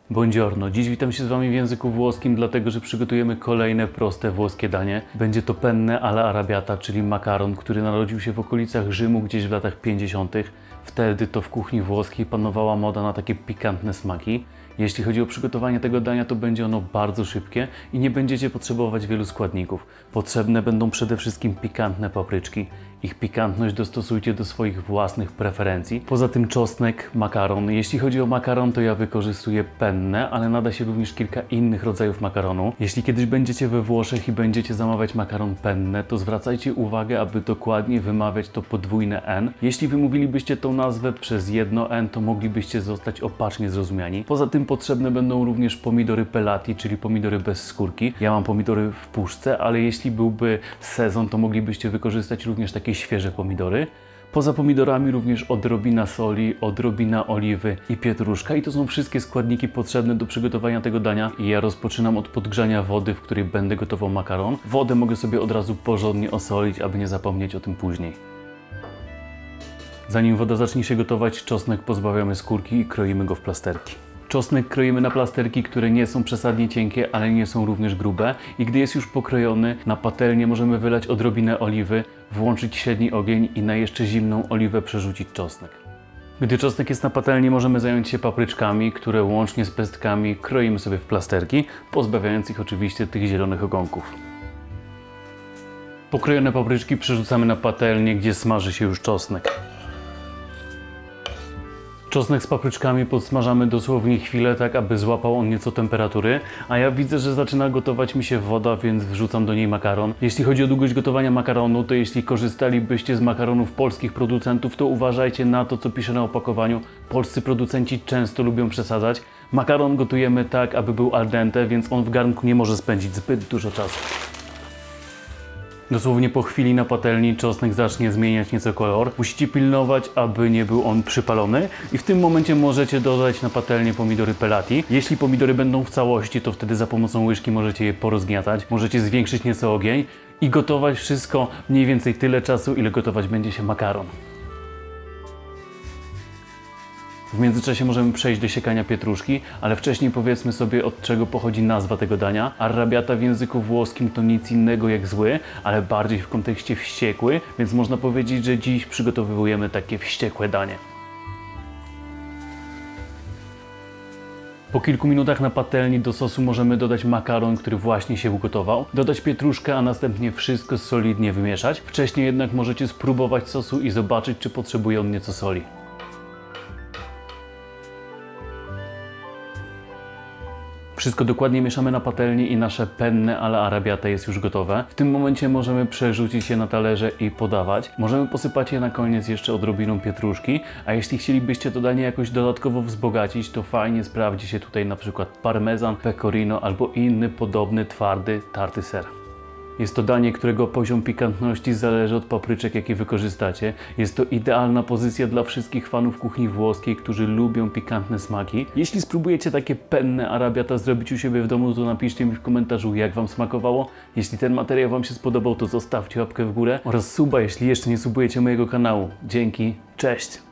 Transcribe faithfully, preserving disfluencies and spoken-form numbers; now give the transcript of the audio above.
Buongiorno, dziś witam się z Wami w języku włoskim, dlatego że przygotujemy kolejne proste włoskie danie. Będzie to penne alla arrabbiata, czyli makaron, który narodził się w okolicach Rzymu gdzieś w latach pięćdziesiątych. Wtedy to w kuchni włoskiej panowała moda na takie pikantne smaki. Jeśli chodzi o przygotowanie tego dania, to będzie ono bardzo szybkie i nie będziecie potrzebować wielu składników. Potrzebne będą przede wszystkim pikantne papryczki. Ich pikantność dostosujcie do swoich własnych preferencji. Poza tym czosnek, makaron. Jeśli chodzi o makaron, to ja wykorzystuję penne, ale nada się również kilka innych rodzajów makaronu. Jeśli kiedyś będziecie we Włoszech i będziecie zamawiać makaron penne, to zwracajcie uwagę, aby dokładnie wymawiać to podwójne N. Jeśli wymówilibyście tą nazwę przez jedno N, to moglibyście zostać opacznie zrozumiani. Poza tym potrzebne będą również pomidory pelati, czyli pomidory bez skórki. Ja mam pomidory w puszce, ale jeśli byłby sezon, to moglibyście wykorzystać również takie świeże pomidory. Poza pomidorami również odrobina soli, odrobina oliwy i pietruszka i to są wszystkie składniki potrzebne do przygotowania tego dania. I ja rozpoczynam od podgrzania wody, w której będę gotował makaron. Wodę mogę sobie od razu porządnie osolić, aby nie zapomnieć o tym później. Zanim woda zacznie się gotować, czosnek pozbawiamy skórki i kroimy go w plasterki. Czosnek kroimy na plasterki, które nie są przesadnie cienkie, ale nie są również grube. I gdy jest już pokrojony, na patelnię możemy wylać odrobinę oliwy, włączyć średni ogień i na jeszcze zimną oliwę przerzucić czosnek. Gdy czosnek jest na patelni, możemy zająć się papryczkami, które łącznie z pestkami kroimy sobie w plasterki, pozbawiając ich oczywiście tych zielonych ogonków. Pokrojone papryczki przerzucamy na patelnię, gdzie smaży się już czosnek. Czosnek z papryczkami podsmażamy dosłownie chwilę, tak aby złapał on nieco temperatury, a ja widzę, że zaczyna gotować mi się woda, więc wrzucam do niej makaron. Jeśli chodzi o długość gotowania makaronu, to jeśli korzystalibyście z makaronów polskich producentów, to uważajcie na to, co pisze na opakowaniu. Polscy producenci często lubią przesadzać. Makaron gotujemy tak, aby był al dente, więc on w garnku nie może spędzić zbyt dużo czasu. Dosłownie po chwili na patelni czosnek zacznie zmieniać nieco kolor. Musicie pilnować, aby nie był on przypalony i w tym momencie możecie dodać na patelnię pomidory pelati. Jeśli pomidory będą w całości, to wtedy za pomocą łyżki możecie je porozgniatać. Możecie zwiększyć nieco ogień i gotować wszystko mniej więcej tyle czasu, ile gotować będzie się makaron. W międzyczasie możemy przejść do siekania pietruszki, ale wcześniej powiedzmy sobie, od czego pochodzi nazwa tego dania. Arrabbiata w języku włoskim to nic innego jak zły, ale bardziej w kontekście wściekły, więc można powiedzieć, że dziś przygotowujemy takie wściekłe danie. Po kilku minutach na patelni do sosu możemy dodać makaron, który właśnie się ugotował, dodać pietruszkę, a następnie wszystko solidnie wymieszać. Wcześniej jednak możecie spróbować sosu i zobaczyć, czy potrzebuje on nieco soli. Wszystko dokładnie mieszamy na patelni i nasze penne alla arrabbiata jest już gotowe. W tym momencie możemy przerzucić je na talerze i podawać. Możemy posypać je na koniec jeszcze odrobiną pietruszki, a jeśli chcielibyście to danie jakoś dodatkowo wzbogacić, to fajnie sprawdzi się tutaj na przykład parmezan, pecorino albo inny podobny, twardy, tarty ser. Jest to danie, którego poziom pikantności zależy od papryczek, jakie wykorzystacie. Jest to idealna pozycja dla wszystkich fanów kuchni włoskiej, którzy lubią pikantne smaki. Jeśli spróbujecie takie penne arrabbiata zrobić u siebie w domu, to napiszcie mi w komentarzu, jak Wam smakowało. Jeśli ten materiał Wam się spodobał, to zostawcie łapkę w górę oraz suba, jeśli jeszcze nie subujecie mojego kanału. Dzięki, cześć!